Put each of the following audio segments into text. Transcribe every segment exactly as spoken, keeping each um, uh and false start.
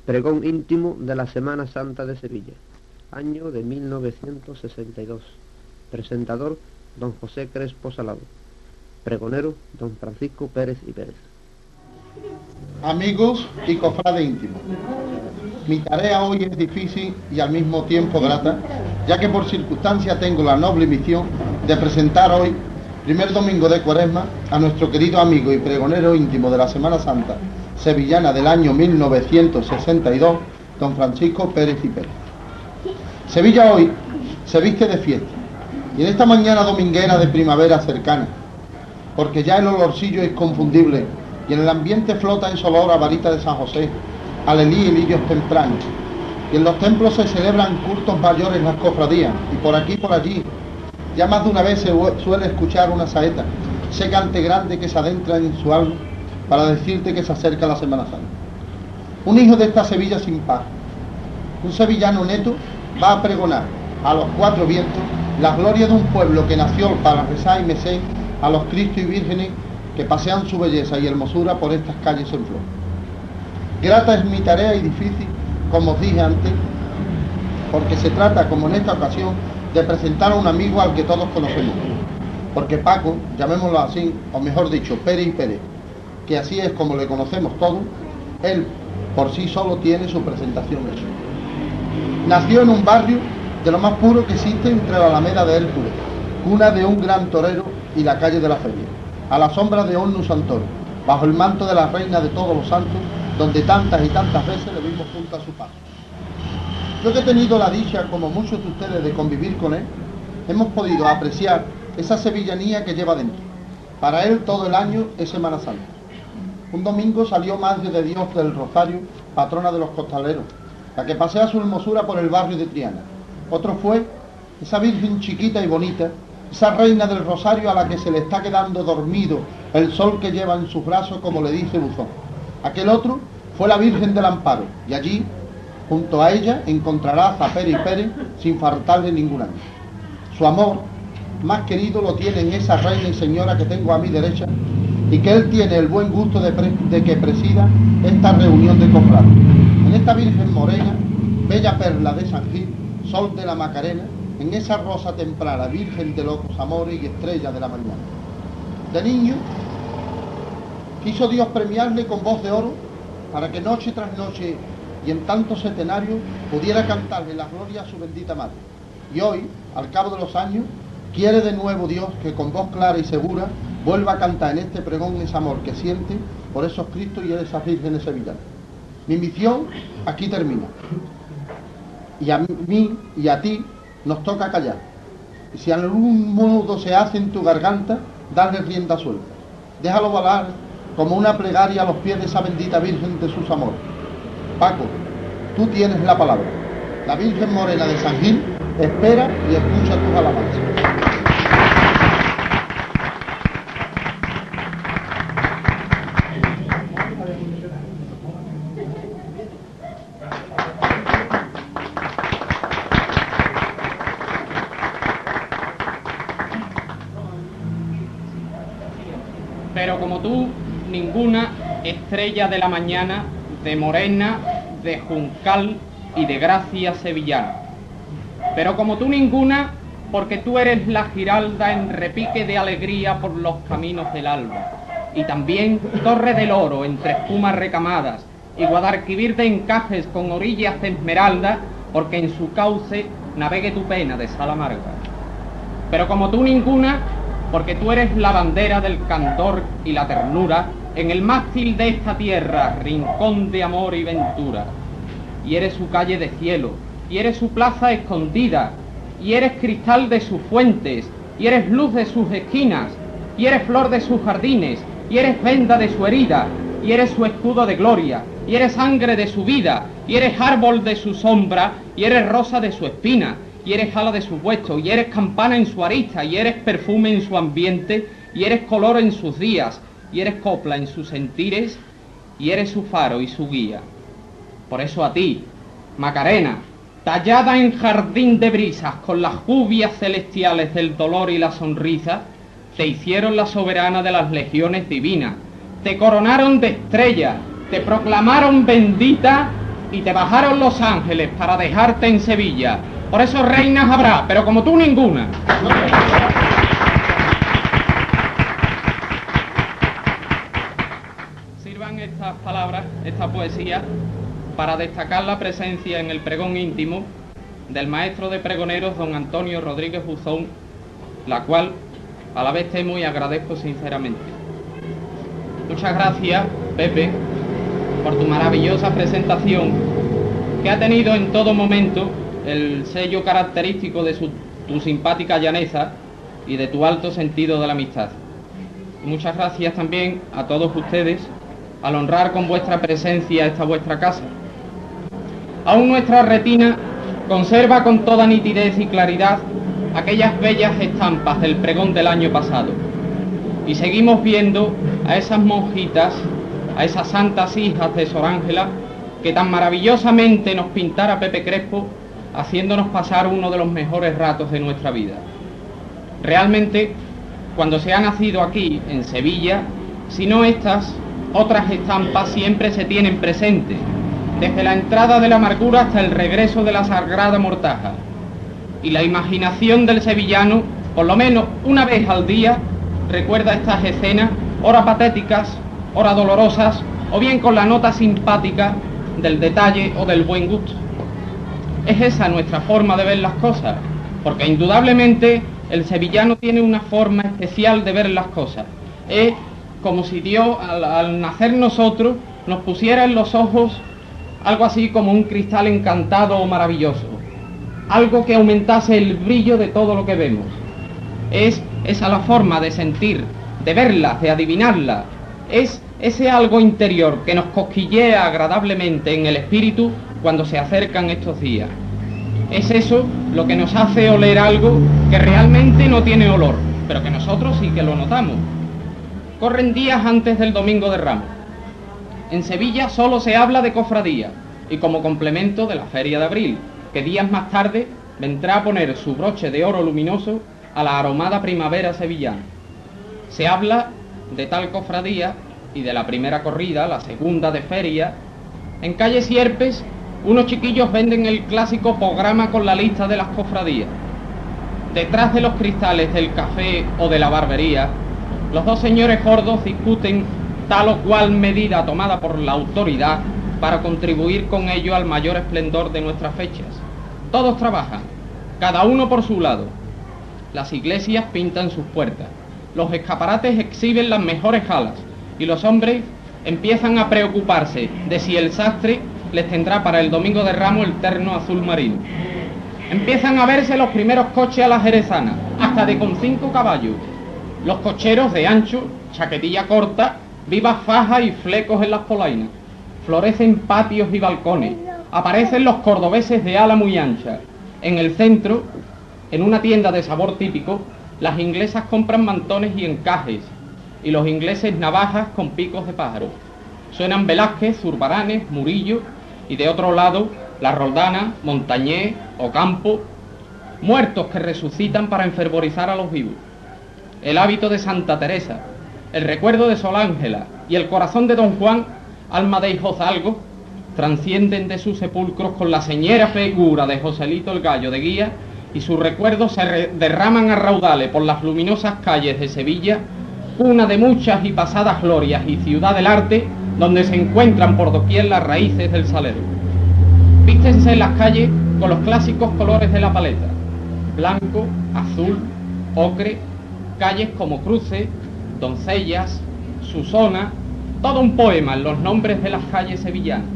Pregón íntimo de la Semana Santa de Sevilla, año de mil novecientos sesenta y dos. Presentador, don José Crespo Salado. Pregonero, don Francisco Pérez y Pérez. Amigos y cofrades íntimos, mi tarea hoy es difícil y al mismo tiempo grata, ya que por circunstancia tengo la noble misión de presentar hoy, primer domingo de Cuaresma, a nuestro querido amigo y pregonero íntimo de la Semana Santa sevillana del año mil novecientos sesenta y dos, don Francisco Pérez y Pérez. Sevilla hoy se viste de fiesta, y en esta mañana dominguera de primavera cercana, porque ya el olorcillo es confundible, y en el ambiente flota ese olor a varita de San José, alelí y lirios tempranos, y en los templos se celebran cultos mayores en las cofradías, y por aquí y por allí, ya más de una vez se suele escuchar una saeta, ese cante grande que se adentra en su alma, para decirte que se acerca la Semana Santa. Un hijo de esta Sevilla sin par, un sevillano neto, va a pregonar a los cuatro vientos la gloria de un pueblo que nació para rezar y mecer a los Cristos y Vírgenes que pasean su belleza y hermosura por estas calles en flor. Grata es mi tarea y difícil, como os dije antes, porque se trata, como en esta ocasión, de presentar a un amigo al que todos conocemos, porque Paco, llamémoslo así, o mejor dicho, Pérez y Pérez, que así es como le conocemos todos, él por sí solo tiene su presentación hecha. Nació en un barrio de lo más puro que existe entre la Alameda de Hércules, cuna de un gran torero y la calle de la Feria, a la sombra de Hornus Santoro, bajo el manto de la reina de todos los santos, donde tantas y tantas veces le vimos junto a su paso. Yo que he tenido la dicha, como muchos de ustedes, de convivir con él, hemos podido apreciar esa sevillanía que lleva dentro. Para él todo el año es Semana Santa. Un domingo salió Madre de Dios del Rosario, patrona de los costaleros, la que pasea su hermosura por el barrio de Triana. Otro fue esa Virgen chiquita y bonita, esa reina del Rosario a la que se le está quedando dormido el sol que lleva en sus brazos, como le dice Buzón. Aquel otro fue la Virgen del Amparo, y allí, junto a ella, encontrará a Pérez y Pérez sin faltarle ningún año. Su amor más querido lo tiene en esa reina y señora que tengo a mi derecha, y que él tiene el buen gusto de, de que presida esta reunión de cofrades. En esta Virgen morena, bella perla de San Gil, sol de la Macarena, en esa rosa temprana, virgen de locos amores y estrella de la mañana. De niño, quiso Dios premiarle con voz de oro, para que noche tras noche y en tantos centenarios pudiera cantarle la gloria a su bendita madre. Y hoy, al cabo de los años, quiere de nuevo Dios que con voz clara y segura vuelva a cantar en este pregón ese amor que siente por esos Cristos y esas vírgenes sevillanas. Mi misión aquí termina. Y a mí y a ti nos toca callar. Y si en algún modo se hace en tu garganta, darle rienda suelta. Déjalo volar como una plegaria a los pies de esa bendita Virgen de sus amores. Paco, tú tienes la palabra. La Virgen Morena de San Gil espera y escucha tus alabanzas. Pero como tú, ninguna estrella de la mañana, de morena, de juncal y de gracia sevillana. Pero como tú ninguna, porque tú eres la giralda en repique de alegría por los caminos del alba, y también torre del oro entre espumas recamadas, y Guadalquivir de encajes con orillas de esmeralda, porque en su cauce navegue tu pena de sal amarga. Pero como tú ninguna, porque tú eres la bandera del candor y la ternura, en el mástil de esta tierra, rincón de amor y ventura. Y eres su calle de cielo, y eres su plaza escondida, y eres cristal de sus fuentes, y eres luz de sus esquinas, y eres flor de sus jardines, y eres venda de su herida, y eres su escudo de gloria, y eres sangre de su vida, y eres árbol de su sombra, y eres rosa de su espina, y eres ala de su puesto, y eres campana en su arista, y eres perfume en su ambiente, y eres color en sus días, y eres copla en sus sentires, y eres su faro y su guía. Por eso a ti, Macarena, tallada en jardín de brisas, con las lluvias celestiales del dolor y la sonrisa, te hicieron la soberana de las legiones divinas, te coronaron de estrella, te proclamaron bendita y te bajaron los ángeles para dejarte en Sevilla. Por eso reinas habrá, pero como tú ninguna. Sirvan estas palabras, esta poesía, para destacar la presencia en el pregón íntimo del maestro de pregoneros, don Antonio Rodríguez Buzón, la cual a la vez temo y agradezco sinceramente. Muchas gracias, Pepe, por tu maravillosa presentación, que ha tenido en todo momento el sello característico de su, tu simpática llaneza y de tu alto sentido de la amistad. Muchas gracias también a todos ustedes al honrar con vuestra presencia esta vuestra casa. Aún nuestra retina conserva con toda nitidez y claridad aquellas bellas estampas del pregón del año pasado, y seguimos viendo a esas monjitas, a esas santas hijas de Sor Ángela, que tan maravillosamente nos pintara Pepe Crespo, haciéndonos pasar uno de los mejores ratos de nuestra vida. Realmente, cuando se ha nacido aquí, en Sevilla, si no estas, otras estampas siempre se tienen presentes, desde la entrada de la amargura hasta el regreso de la sagrada mortaja. Y la imaginación del sevillano, por lo menos una vez al día, recuerda estas escenas, ora patéticas, ora dolorosas, o bien con la nota simpática del detalle o del buen gusto. Es esa nuestra forma de ver las cosas, porque indudablemente el sevillano tiene una forma especial de ver las cosas. Es como si Dios, al, al nacer nosotros, nos pusiera en los ojos algo así como un cristal encantado o maravilloso, algo que aumentase el brillo de todo lo que vemos. Es esa la forma de sentir, de verla, de adivinarla. Es ese algo interior que nos cosquillea agradablemente en el espíritu cuando se acercan estos días. Es eso lo que nos hace oler algo que realmente no tiene olor, pero que nosotros sí que lo notamos. Corren días antes del Domingo de Ramos. En Sevilla solo se habla de cofradía, y como complemento de la Feria de Abril, que días más tarde vendrá a poner su broche de oro luminoso a la aromada primavera sevillana. Se habla de tal cofradía y de la primera corrida, la segunda de feria. En calle Sierpes, unos chiquillos venden el clásico programa con la lista de las cofradías. Detrás de los cristales del café o de la barbería, los dos señores gordos discuten tal o cual medida tomada por la autoridad para contribuir con ello al mayor esplendor de nuestras fechas. Todos trabajan, cada uno por su lado. Las iglesias pintan sus puertas, los escaparates exhiben las mejores galas, y los hombres empiezan a preocuparse de si el sastre les tendrá para el Domingo de Ramos el terno azul marino. Empiezan a verse los primeros coches a la jerezana, hasta de con cinco caballos. Los cocheros de ancho, chaquetilla corta, vivas fajas y flecos en las polainas. Florecen patios y balcones. Aparecen los cordobeses de ala muy ancha. En el centro, en una tienda de sabor típico, las inglesas compran mantones y encajes, y los ingleses navajas con picos de pájaro. Suenan Velázquez, Zurbaranes, Murillo, y de otro lado, la Roldana, Montañés, Ocampo, muertos que resucitan para enfervorizar a los vivos. El hábito de Santa Teresa, el recuerdo de Sor Ángela y el corazón de Don Juan, alma de hijozalgo, transcienden de sus sepulcros con la señera figura de Joselito el Gallo de Guía, y sus recuerdos se derraman a raudales por las luminosas calles de Sevilla, una de muchas y pasadas glorias y ciudad del arte, donde se encuentran por doquier las raíces del salero. Vístense en las calles con los clásicos colores de la paleta: blanco, azul, ocre, calles como Cruces, Doncellas, Susona, todo un poema en los nombres de las calles sevillanas.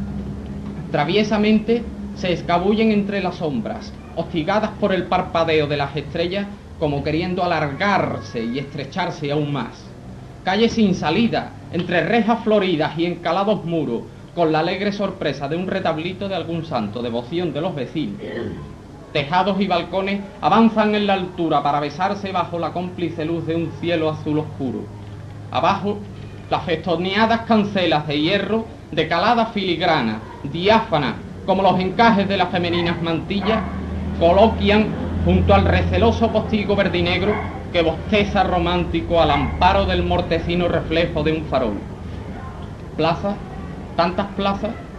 Traviesamente se escabullen entre las sombras, hostigadas por el parpadeo de las estrellas, como queriendo alargarse y estrecharse aún más. Calles sin salida, entre rejas floridas y encalados muros, con la alegre sorpresa de un retablito de algún santo, devoción de los vecinos. Tejados y balcones avanzan en la altura para besarse bajo la cómplice luz de un cielo azul oscuro. Abajo, las festoneadas cancelas de hierro, de calada filigrana, diáfana, como los encajes de las femeninas mantillas, coloquian junto al receloso postigo verdinegro que bosteza romántico al amparo del mortecino reflejo de un farol. Plazas, tantas plazas,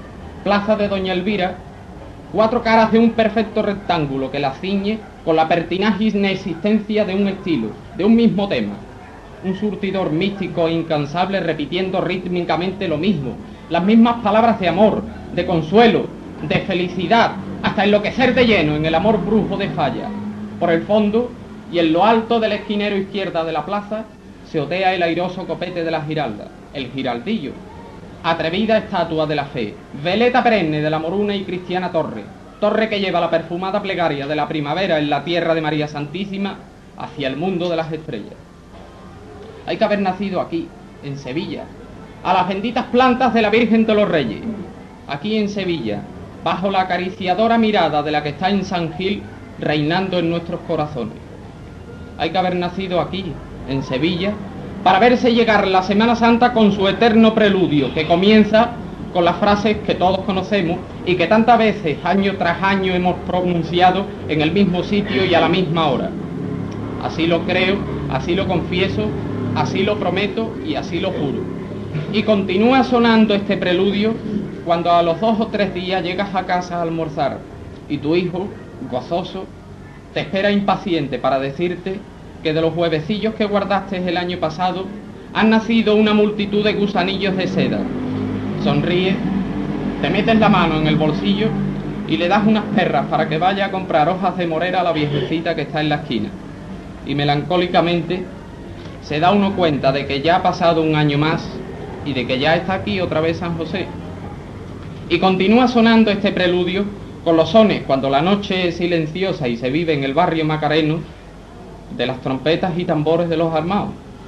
Plaza de Doña Elvira, cuatro caras de un perfecto rectángulo que la ciñe con la pertinaje inexistencia de un estilo, de un mismo tema. Un surtidor místico e incansable repitiendo rítmicamente lo mismo, las mismas palabras de amor, de consuelo, de felicidad, hasta enloquecer de lleno en el amor brujo de Falla. Por el fondo, y en lo alto del esquinero izquierda de la plaza, se otea el airoso copete de la Giralda, el Giraldillo, atrevida estatua de la fe, veleta perenne de la moruna y cristiana torre, torre que lleva la perfumada plegaria de la primavera en la tierra de María Santísima hacia el mundo de las estrellas. Hay que haber nacido aquí, en Sevilla, a las benditas plantas de la Virgen de los Reyes, aquí en Sevilla, bajo la acariciadora mirada de la que está en San Gil reinando en nuestros corazones. Hay que haber nacido aquí, en Sevilla, para verse llegar la Semana Santa con su eterno preludio, que comienza con las frases que todos conocemos y que tantas veces, año tras año, hemos pronunciado en el mismo sitio y a la misma hora. Así lo creo, así lo confieso, así lo prometo y así lo juro. Y continúa sonando este preludio cuando a los dos o tres días llegas a casa a almorzar y tu hijo, gozoso, te espera impaciente para decirte que de los huevecillos que guardaste el año pasado han nacido una multitud de gusanillos de seda. Sonríes, te metes la mano en el bolsillo y le das unas perras para que vaya a comprar hojas de morera a la viejecita que está en la esquina. Y melancólicamente se da uno cuenta de que ya ha pasado un año más y de que ya está aquí otra vez San José. Y continúa sonando este preludio con los sones cuando la noche es silenciosa y se vive en el barrio macareno de las trompetas y tambores de los armados.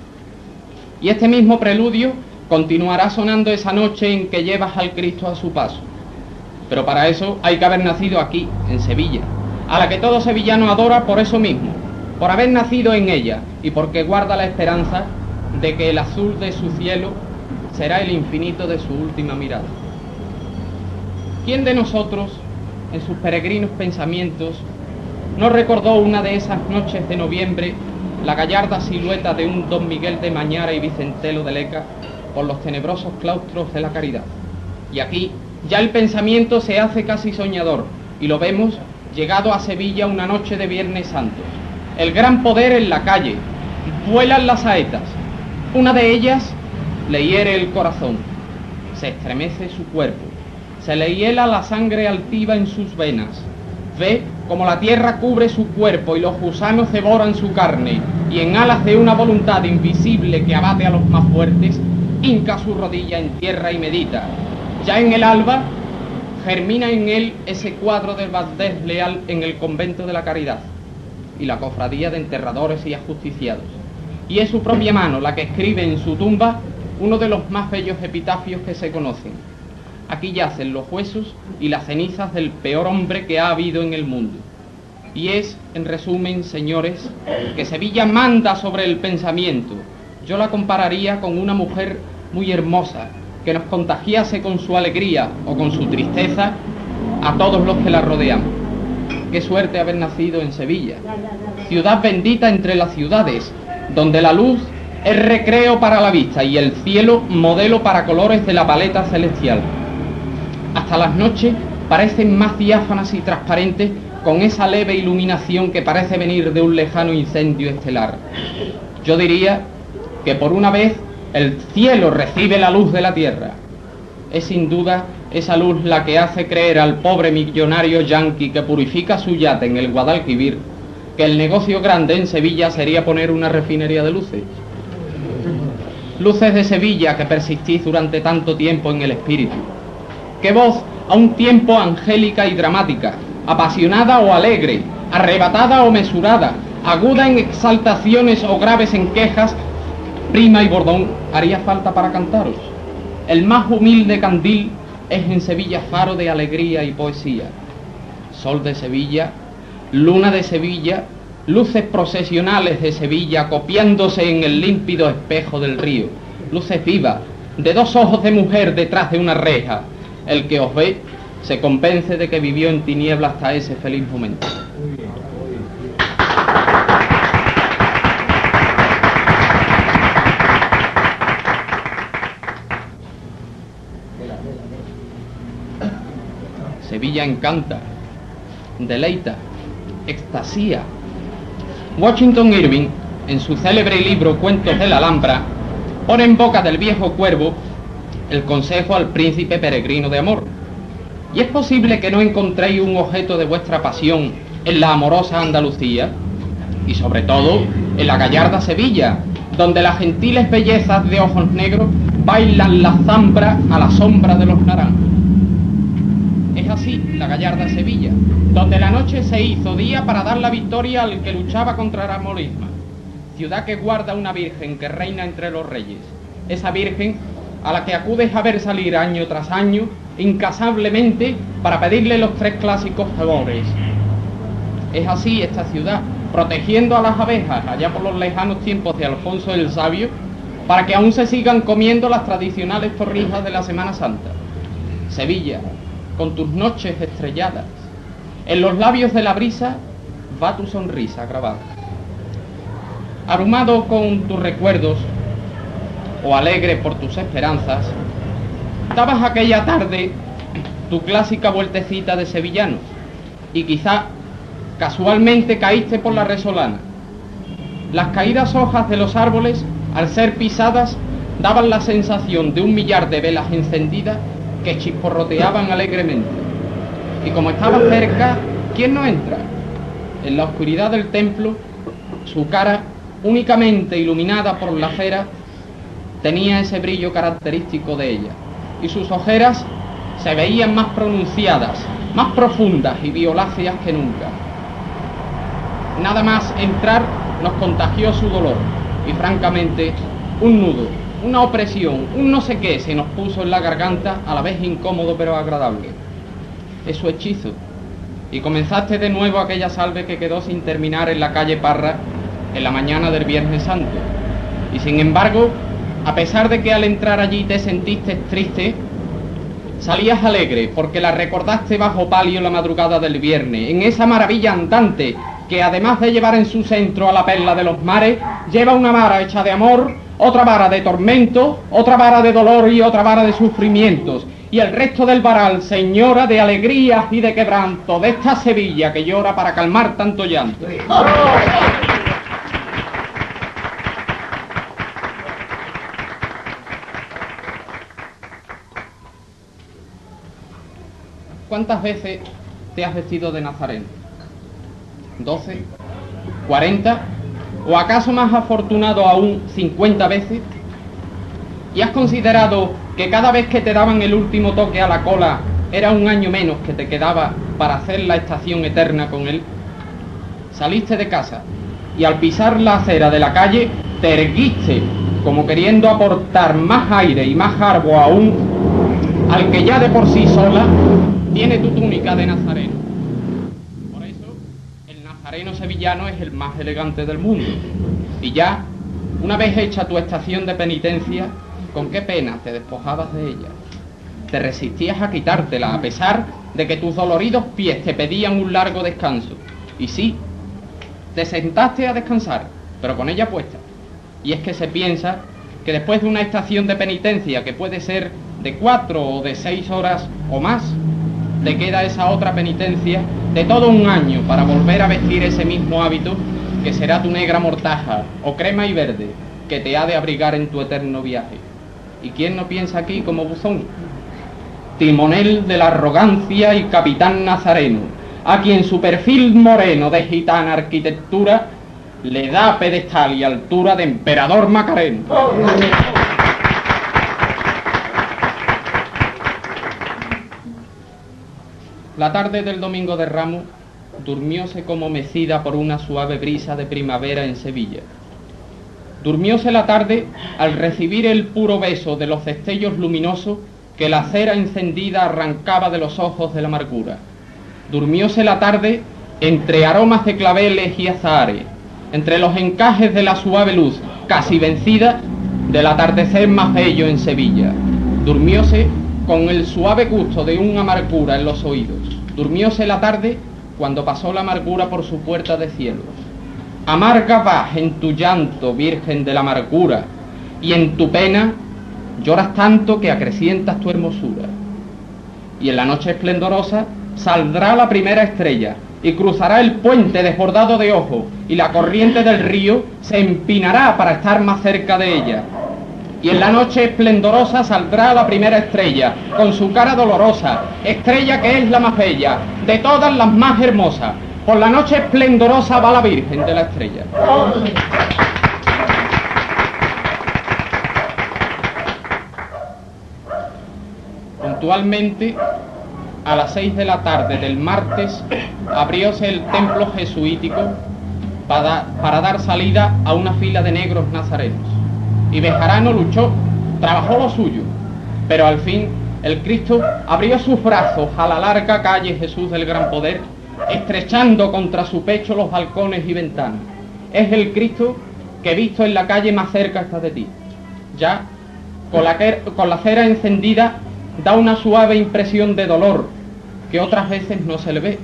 Y este mismo preludio continuará sonando esa noche en que llevas al Cristo a su paso. Pero para eso hay que haber nacido aquí, en Sevilla, a la que todo sevillano adora por eso mismo, por haber nacido en ella y porque guarda la esperanza de que el azul de su cielo será el infinito de su última mirada. ¿Quién de nosotros, en sus peregrinos pensamientos, no recordó una de esas noches de noviembre la gallarda silueta de un Don Miguel de Mañara y Vicentelo de Leca por los tenebrosos claustros de la Caridad? Y aquí ya el pensamiento se hace casi soñador y lo vemos llegado a Sevilla una noche de Viernes Santo. El gran poder en la calle, vuelan las saetas, una de ellas le hiere el corazón, se estremece su cuerpo, se le hiela la sangre altiva en sus venas, ve como la tierra cubre su cuerpo y los gusanos devoran su carne, y en alas de una voluntad invisible que abate a los más fuertes, hinca su rodilla en tierra y medita. Ya en el alba germina en él ese cuadro de Valdés Leal en el convento de la Caridad y la cofradía de enterradores y ajusticiados, y es su propia mano la que escribe en su tumba uno de los más bellos epitafios que se conocen. Aquí yacen los huesos y las cenizas del peor hombre que ha habido en el mundo. Y es, en resumen, señores, que Sevilla manda sobre el pensamiento. Yo la compararía con una mujer muy hermosa, que nos contagiase con su alegría o con su tristeza a todos los que la rodeamos. Qué suerte haber nacido en Sevilla, ciudad bendita entre las ciudades, donde la luz es recreo para la vista y el cielo modelo para colores de la paleta celestial. Hasta las noches parecen más diáfanas y transparentes con esa leve iluminación que parece venir de un lejano incendio estelar. Yo diría que por una vez el cielo recibe la luz de la tierra. Es sin duda esa luz la que hace creer al pobre millonario yanqui que purifica su yate en el Guadalquivir que el negocio grande en Sevilla sería poner una refinería de luces. Luces de Sevilla que persistís durante tanto tiempo en el espíritu. Qué voz a un tiempo angélica y dramática, apasionada o alegre, arrebatada o mesurada, aguda en exaltaciones o graves en quejas, prima y bordón, haría falta para cantaros. El más humilde candil es en Sevilla faro de alegría y poesía. Sol de Sevilla, luna de Sevilla, luces procesionales de Sevilla copiándose en el límpido espejo del río, luces vivas, de dos ojos de mujer detrás de una reja. El que os ve se convence de que vivió en tinieblas hasta ese feliz momento. Sevilla encanta, deleita, extasía. Washington Irving, en su célebre libro Cuentos de la Alhambra, pone en boca del viejo cuervo el consejo al príncipe peregrino de amor. Y es posible que no encontréis un objeto de vuestra pasión en la amorosa Andalucía, y sobre todo en la gallarda Sevilla, donde las gentiles bellezas de ojos negros bailan la zambra a la sombra de los naranjos. Es así la gallarda Sevilla, donde la noche se hizo día para dar la victoria al que luchaba contra la morisma, ciudad que guarda una virgen que reina entre los reyes, esa virgen a la que acudes a ver salir año tras año, incansablemente, para pedirle los tres clásicos favores. Es así esta ciudad, protegiendo a las abejas allá por los lejanos tiempos de Alfonso el Sabio, para que aún se sigan comiendo las tradicionales torrijas de la Semana Santa. Sevilla, con tus noches estrelladas, en los labios de la brisa va tu sonrisa grabada. Abrumado con tus recuerdos, o alegre por tus esperanzas, dabas aquella tarde tu clásica vueltecita de sevillano, y quizá casualmente caíste por la resolana. Las caídas hojas de los árboles, al ser pisadas, daban la sensación de un millar de velas encendidas que chisporroteaban alegremente. Y como estaba cerca, ¿quién no entra? En la oscuridad del templo, su cara, únicamente iluminada por la cera, tenía ese brillo característico de ella, y sus ojeras se veían más pronunciadas, más profundas y violáceas que nunca. Nada más entrar nos contagió su dolor, y francamente, un nudo, una opresión, un no sé qué se nos puso en la garganta, a la vez incómodo pero agradable. Es su hechizo, y comenzaste de nuevo aquella salve que quedó sin terminar en la calle Parra en la mañana del Viernes Santo. Y sin embargo, a pesar de que al entrar allí te sentiste triste, salías alegre porque la recordaste bajo palio la madrugada del viernes, en esa maravilla andante que además de llevar en su centro a la perla de los mares, lleva una vara hecha de amor, otra vara de tormento, otra vara de dolor y otra vara de sufrimientos, y el resto del varal, señora, de alegrías y de quebranto, de esta Sevilla que llora para calmar tanto llanto. ¿Cuántas veces te has vestido de nazareno? ¿Doce? ¿Cuarenta? ¿O acaso más afortunado aún, cincuenta veces? ¿Y has considerado que cada vez que te daban el último toque a la cola era un año menos que te quedaba para hacer la estación eterna con él? Saliste de casa y al pisar la acera de la calle te erguiste como queriendo aportar más aire y más garbo aún al que ya de por sí sola tiene tu túnica de nazareno. Por eso, el nazareno sevillano es el más elegante del mundo. Y ya, una vez hecha tu estación de penitencia, ¿con qué pena te despojabas de ella? Te resistías a quitártela, a pesar de que tus doloridos pies te pedían un largo descanso. Y sí, te sentaste a descansar, pero con ella puesta. Y es que se piensa que después de una estación de penitencia que puede ser de cuatro o de seis horas o más, te queda esa otra penitencia de todo un año para volver a vestir ese mismo hábito que será tu negra mortaja o crema y verde que te ha de abrigar en tu eterno viaje. ¿Y quién no piensa aquí como Buzón? Timonel de la arrogancia y capitán nazareno, a quien su perfil moreno de gitana arquitectura le da pedestal y altura de emperador macareno. La tarde del domingo de Ramos durmióse como mecida por una suave brisa de primavera en Sevilla. Durmióse la tarde al recibir el puro beso de los destellos luminosos que la cera encendida arrancaba de los ojos de la amargura. Durmióse la tarde entre aromas de claveles y azahares, entre los encajes de la suave luz, casi vencida, del atardecer más bello en Sevilla. Durmióse con el suave gusto de una amargura en los oídos. Durmióse la tarde cuando pasó la amargura por su puerta de cielo. Amarga vas en tu llanto, virgen de la amargura, y en tu pena lloras tanto que acrecientas tu hermosura. Y en la noche esplendorosa saldrá la primera estrella y cruzará el puente desbordado de ojos, y la corriente del río se empinará para estar más cerca de ella. Y en la noche esplendorosa saldrá la primera estrella, con su cara dolorosa, estrella que es la más bella, de todas las más hermosas. Por la noche esplendorosa va la Virgen de la Estrella. Puntualmente, a las seis de la tarde del martes, abrióse el templo jesuítico para, para dar salida a una fila de negros nazarenos. Y Bejarano luchó, trabajó lo suyo, pero al fin el Cristo abrió sus brazos a la larga calle Jesús del Gran Poder, estrechando contra su pecho los balcones y ventanas. Es el Cristo que visto en la calle más cerca está de ti. Ya, con la, con la cera encendida, da una suave impresión de dolor que otras veces no se le ve.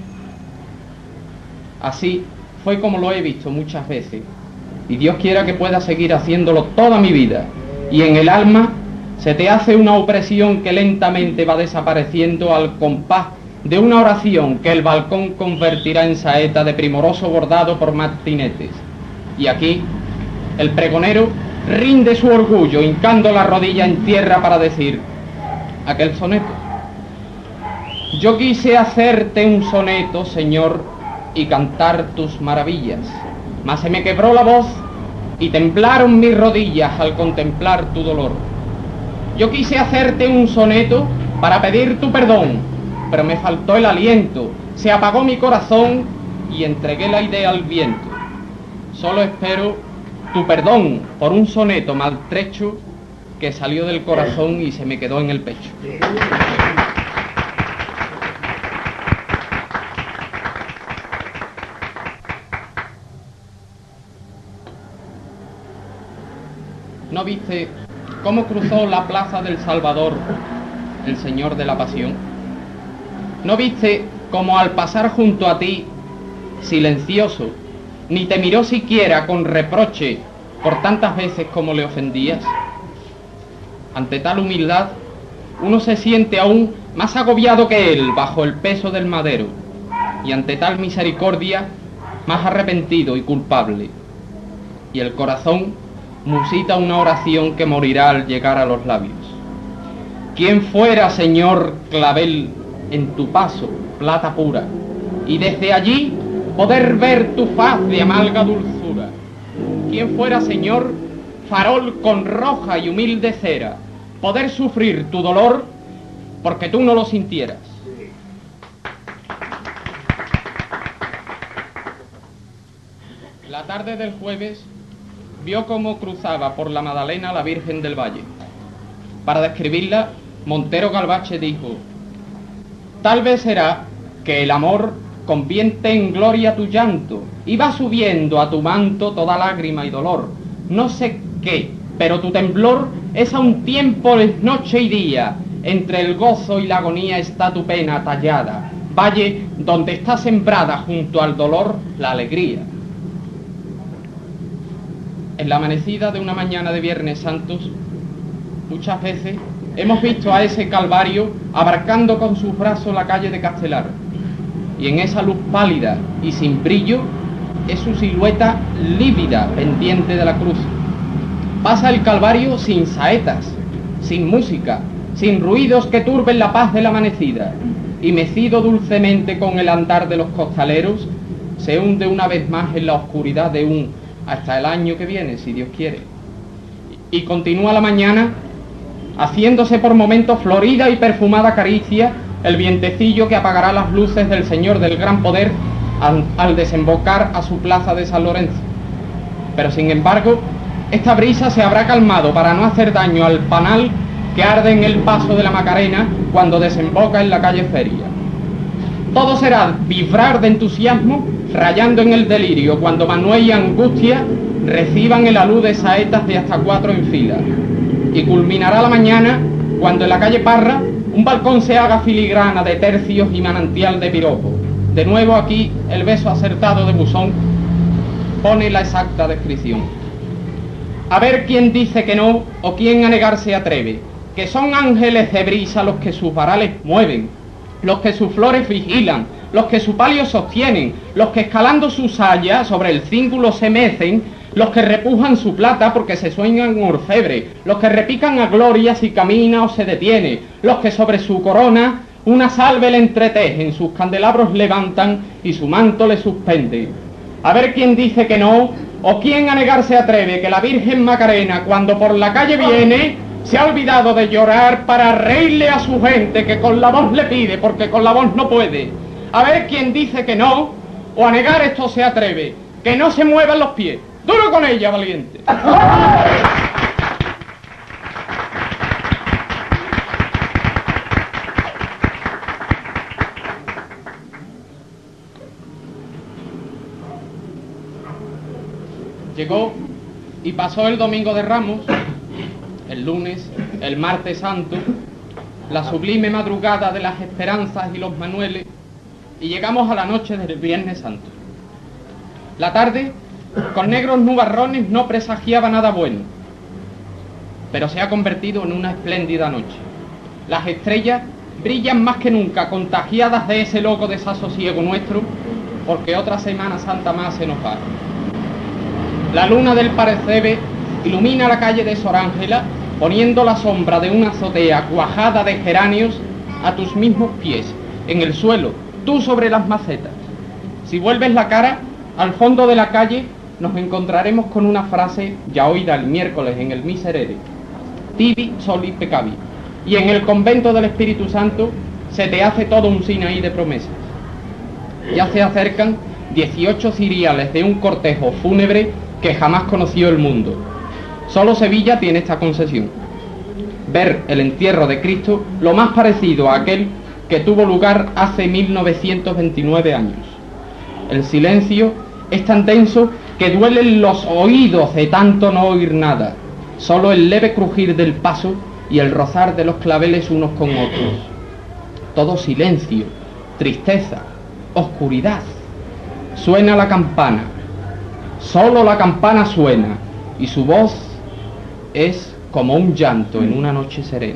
Así fue como lo he visto muchas veces, y Dios quiera que pueda seguir haciéndolo toda mi vida. Y en el alma se te hace una opresión que lentamente va desapareciendo al compás de una oración que el balcón convertirá en saeta de primoroso bordado por martinetes. Y aquí el pregonero rinde su orgullo, hincando la rodilla en tierra para decir aquel soneto. Yo quise hacerte un soneto, Señor, y cantar tus maravillas, mas se me quebró la voz y temblaron mis rodillas al contemplar tu dolor. Yo quise hacerte un soneto para pedir tu perdón, pero me faltó el aliento, se apagó mi corazón y entregué la idea al viento. Solo espero tu perdón por un soneto maltrecho que salió del corazón y se me quedó en el pecho. ¿No viste cómo cruzó la plaza del Salvador el Señor de la Pasión? ¿No viste cómo al pasar junto a ti, silencioso, ni te miró siquiera con reproche por tantas veces como le ofendías? Ante tal humildad, uno se siente aún más agobiado que él bajo el peso del madero, y ante tal misericordia, más arrepentido y culpable. Y el corazón musita una oración que morirá al llegar a los labios. ¿Quién fuera, Señor, clavel en tu paso, plata pura, y desde allí poder ver tu faz de amarga dulzura? ¿Quién fuera, Señor, farol con roja y humilde cera, poder sufrir tu dolor porque tú no lo sintieras? La tarde del jueves vio cómo cruzaba por la Madalena la Virgen del Valle. Para describirla, Montero Galvache dijo: tal vez será que el amor convierte en gloria tu llanto y va subiendo a tu manto toda lágrima y dolor. No sé qué, pero tu temblor es a un tiempo es noche y día, entre el gozo y la agonía está tu pena tallada, valle donde está sembrada junto al dolor la alegría. En la amanecida de una mañana de Viernes Santos, muchas veces hemos visto a ese Calvario abarcando con sus brazos la calle de Castelar, y en esa luz pálida y sin brillo es su silueta lívida pendiente de la cruz. Pasa el Calvario sin saetas, sin música, sin ruidos que turben la paz de la amanecida, y mecido dulcemente con el andar de los costaleros, se hunde una vez más en la oscuridad de un hasta el año que viene, si Dios quiere. Y continúa la mañana, haciéndose por momentos florida y perfumada caricia el vientecillo que apagará las luces del Señor del Gran Poder al, al desembocar a su plaza de San Lorenzo. Pero sin embargo, esta brisa se habrá calmado para no hacer daño al panal que arde en el paso de la Macarena cuando desemboca en la calle Feria. Todo será vibrar de entusiasmo, rayando en el delirio cuando Manuel y Angustia reciban el alud de saetas de hasta cuatro en fila. Y culminará la mañana cuando en la calle Parra un balcón se haga filigrana de tercios y manantial de piropo. De nuevo aquí el beso acertado de Buzón pone la exacta descripción. A ver quién dice que no o quién a negar se atreve, que son ángeles de brisa los que sus varales mueven, los que sus flores vigilan, los que su palio sostienen, los que escalando su saya sobre el cíngulo se mecen, los que repujan su plata porque se sueñan orfebre, los que repican a gloria si camina o se detiene, los que sobre su corona una salve le entretejen, sus candelabros levantan y su manto le suspende. A ver quién dice que no, o quién a negar se atreve que la Virgen Macarena, cuando por la calle viene, se ha olvidado de llorar para reírle a su gente que con la voz le pide, porque con la voz no puede. A ver quién dice que no, o a negar esto se atreve, que no se muevan los pies. ¡Duro con ella, valiente! Llegó y pasó el domingo de Ramos, el lunes, el martes santo, la sublime madrugada de las esperanzas y los manueles, y llegamos a la noche del Viernes Santo. La tarde, con negros nubarrones, no presagiaba nada bueno, pero se ha convertido en una espléndida noche. Las estrellas brillan más que nunca, contagiadas de ese loco desasosiego nuestro, porque otra Semana Santa más se nos va. La luna del Parecebe ilumina la calle de Sor Ángela, poniendo la sombra de una azotea cuajada de geranios a tus mismos pies, en el suelo, tú sobre las macetas. Si vuelves la cara, al fondo de la calle nos encontraremos con una frase ya oída el miércoles en el Miserere: Tibi soli peccavi. Y en el convento del Espíritu Santo se te hace todo un Sinaí de promesas. Ya se acercan dieciocho ciriales de un cortejo fúnebre que jamás conoció el mundo. Solo Sevilla tiene esta concesión: ver el entierro de Cristo lo más parecido a aquel que tuvo lugar hace mil novecientos veintinueve años. El silencio es tan denso que duelen los oídos de tanto no oír nada, solo el leve crujir del paso y el rozar de los claveles unos con otros. Todo silencio, tristeza, oscuridad. Suena la campana, solo la campana suena, y su voz es como un llanto en una noche serena.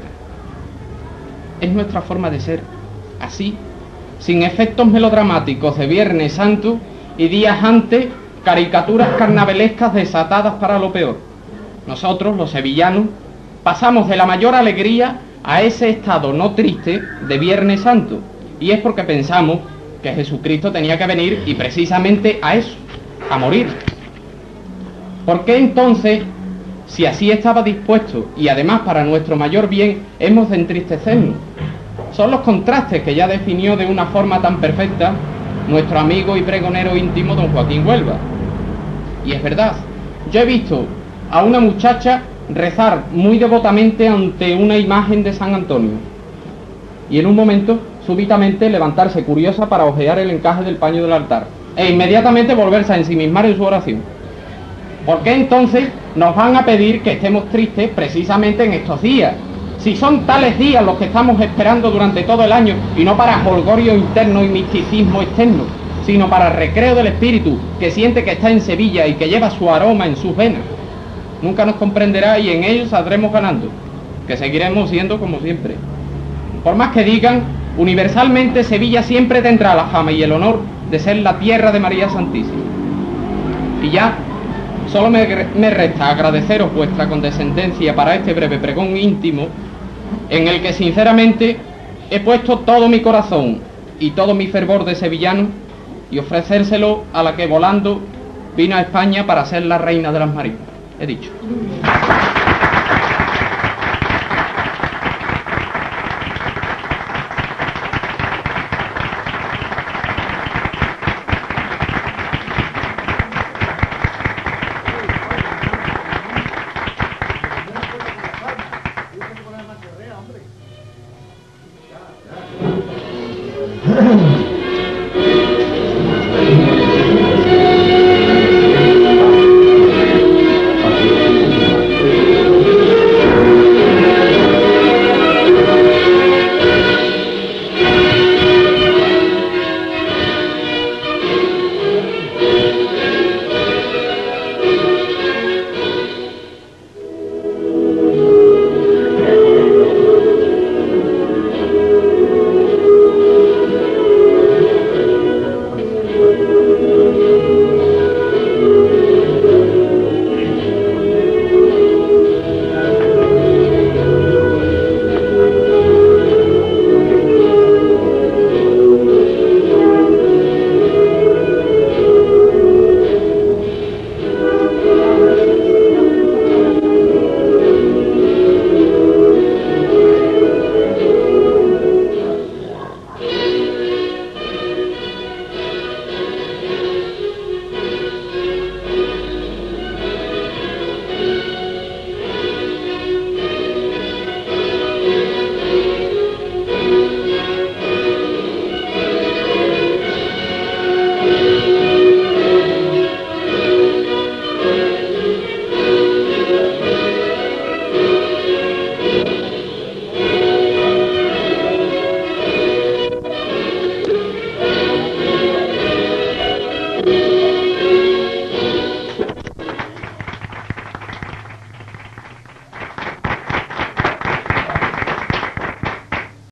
Es nuestra forma de ser, así, sin efectos melodramáticos de Viernes Santo y días antes caricaturas carnavalescas desatadas para lo peor. Nosotros, los sevillanos, pasamos de la mayor alegría a ese estado no triste de Viernes Santo, y es porque pensamos que Jesucristo tenía que venir y precisamente a eso, a morir. ¿Por qué entonces, si así estaba dispuesto y además para nuestro mayor bien, hemos de entristecernos? Son los contrastes que ya definió de una forma tan perfecta nuestro amigo y pregonero íntimo don Joaquín Huelva. Y es verdad, yo he visto a una muchacha rezar muy devotamente ante una imagen de San Antonio y en un momento súbitamente levantarse curiosa para ojear el encaje del paño del altar e inmediatamente volverse a ensimismar en su oración. ¿Por qué entonces nos van a pedir que estemos tristes precisamente en estos días? Si son tales días los que estamos esperando durante todo el año, y no para jolgorio interno y misticismo externo, sino para recreo del espíritu que siente que está en Sevilla y que lleva su aroma en sus venas. Nunca nos comprenderá y en ello saldremos ganando, que seguiremos siendo como siempre. Por más que digan, universalmente Sevilla siempre tendrá la fama y el honor de ser la tierra de María Santísima. Y ya, solo me, me resta agradeceros vuestra condescendencia para este breve pregón íntimo, en el que sinceramente he puesto todo mi corazón y todo mi fervor de sevillano, y ofrecérselo a la que volando vino a España para ser la reina de las marinas. He dicho. Hombre.